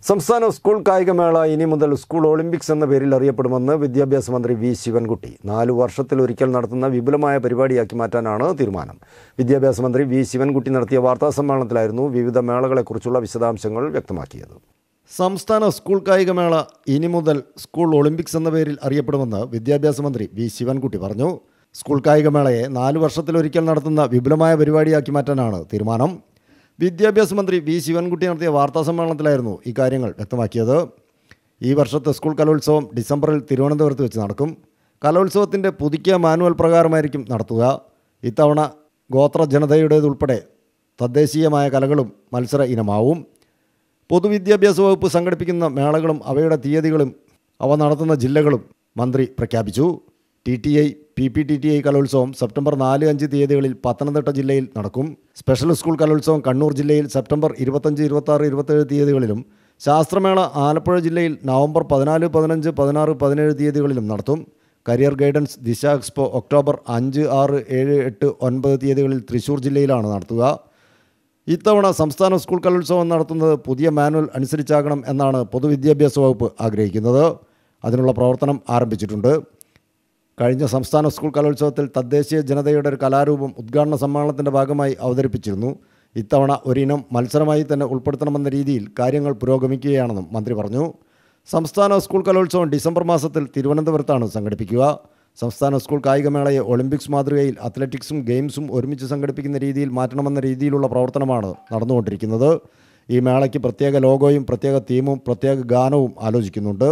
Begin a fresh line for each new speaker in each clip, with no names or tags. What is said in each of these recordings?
സംസ്ഥാന സ്കൂൾ കായികമേള ഇനി മുതൽ സ്കൂൾ ഒളിമ്പിക്സ് എന്ന പേരിൽ അറിയപ്പെടുമെന്ന് വിദ്യാഭ്യാസ മന്ത്രി വി ശിവൻകുട്ടി. 4 വർഷത്തിലൊരിക്കൽ നടത്തുന്ന വിപുലമായ പരിപാടിയാക്കി മാറ്റാനാണ് തീരുമാനം. വിദ്യാഭ്യാസ മന്ത്രി വി ശിവൻകുട്ടി നടത്തിയ വാർത്താസമ്മേളനത്തിലായിരുന്നു വിവിധ മേളകളെക്കുറിച്ചുള്ള വിശദാംശങ്ങൾ വ്യക്തമാക്കിയത്. സംസ്ഥാന സ്കൂൾ കായികമേള ഇനി മുതൽ സ്കൂൾ ഒളിമ്പിക്സ് എന്ന പേരിൽ അറിയപ്പെടുമെന്ന് വിദ്യാഭ്യാസ മന്ത്രി വി ശിവൻകുട്ടി പറഞ്ഞു. സ്കൂൾ കായികമേളയെ 4 വർഷത്തിലൊരിക്കൽ നടത്തുന്ന വിപുലമായ പരിപാടിയാക്കി മാറ്റാനാണ് തീരുമാനം. വിദ്യാഭ്യാസ മന്ത്രി വി ശിവൻകുട്ടി നടത്തിയ വാർത്താസമ്മേളനത്തിലായിരുന്നു ഇക്കാര്യങ്ങൾ വ്യക്തമാക്കിയത്. ഈ വർഷത്തെ സ്കൂൾ കലോത്സവം ഡിസംബറിൽ തിരുവനന്തപുരത്ത് വെച്ച് നടക്കും. കലോത്സവത്തിൻ്റെ പുതുക്കിയ മാനുവൽ പ്രകാരമായിരിക്കും നടത്തുക. ഇത്തവണ ഗോത്ര ജനതയുടേതുൾപ്പെടെ തദ്ദേശീയമായ കലകളും മത്സര ഇനമാവും. പൊതുവിദ്യാഭ്യാസ വകുപ്പ് സംഘടിപ്പിക്കുന്ന മേളകളും അവയുടെ തീയതികളും അവ നടത്തുന്ന ജില്ലകളും മന്ത്രി പ്രഖ്യാപിച്ചു. TTI, PPTTI കലോത്സവം സെപ്റ്റംബർ 4-5 തീയതികളിൽ പത്തനംതിട്ട ജില്ലയിൽ നടക്കും. സ്പെഷ്യൽ സ്കൂൾ കലോത്സവം കണ്ണൂർ ജില്ലയിൽ സെപ്റ്റംബർ 25, 26, 27 തീയതികളിലും ശാസ്ത്രമേള ആലപ്പുഴ ജില്ലയിൽ നവംബർ 14, 15, 16, 17 തീയതികളിലും നടത്തും. Career guidance Disha expo October 5, 6, 7, 8, 9 തീയതികളിൽ തൃശ്ശൂർ ജില്ലയിലാണ് നടത്തുക. ഇത്തവണ സംസ്ഥാന സ്കൂൾ കലോത്സവം നടത്തുന്നത് പുതിയ മാനുവൽ അനുസരിച്ചാകണം എന്നാണ് പൊതുവിദ്യാഭ്യാസ വകുപ്പ് ആഗ്രഹിക്കുന്നത്. അതിനുള്ള പ്രവർത്തനം ആരംഭിച്ചിട്ടുണ്ട്. കഴിഞ്ഞ സംസ്ഥാന സ്കൂൾ കലോത്സവത്തിൽ തദ്ദേശീയ ജനതയുടെ ഒരു കലാരൂപം ഉദ്ഘാടന സമ്മേളനത്തിൻ്റെ ഭാഗമായി അവതരിപ്പിച്ചിരുന്നു. ഇത്തവണ ഒരിനം മത്സരമായി തന്നെ ഉൾപ്പെടുത്തണമെന്ന രീതിയിൽ കാര്യങ്ങൾ പുരോഗമിക്കുകയാണെന്നും മന്ത്രി പറഞ്ഞു. സംസ്ഥാന സ്കൂൾ കലോത്സവം ഡിസംബർ മാസത്തിൽ തിരുവനന്തപുരത്താണ് സംഘടിപ്പിക്കുക. സംസ്ഥാന സ്കൂൾ കായികമേളയെ ഒളിമ്പിക്സ് മാതൃകയിൽ അത്ലറ്റിക്സും ഗെയിംസും ഒരുമിച്ച് സംഘടിപ്പിക്കുന്ന രീതിയിൽ മാറ്റണമെന്ന രീതിയിലുള്ള പ്രവർത്തനമാണ് നടന്നുകൊണ്ടിരിക്കുന്നത്. ഈ മേളയ്ക്ക് പ്രത്യേക ലോഗോയും പ്രത്യേക തീമും പ്രത്യേക ഗാനവും ആലോചിക്കുന്നുണ്ട്.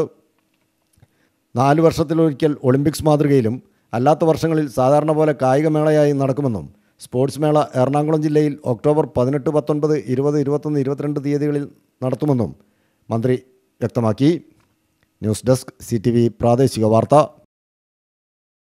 4 വർഷത്തിലൊരിക്കൽ ഒളിമ്പിക്സ് മാതൃകയിലും അല്ലാത്ത വർഷങ്ങളിൽ സാധാരണ പോലെ കായികമേളയായി നടക്കുമെന്നും സ്പോർട്സ് മേള എറണാകുളം ജില്ലയിൽ ഒക്ടോബർ 18, 19, 20, 21, 22 തീയതികളിൽ നടത്തുമെന്നും മന്ത്രി വ്യക്തമാക്കി. ന്യൂസ് ഡെസ്ക് CTV പ്രാദേശിക വാർത്ത.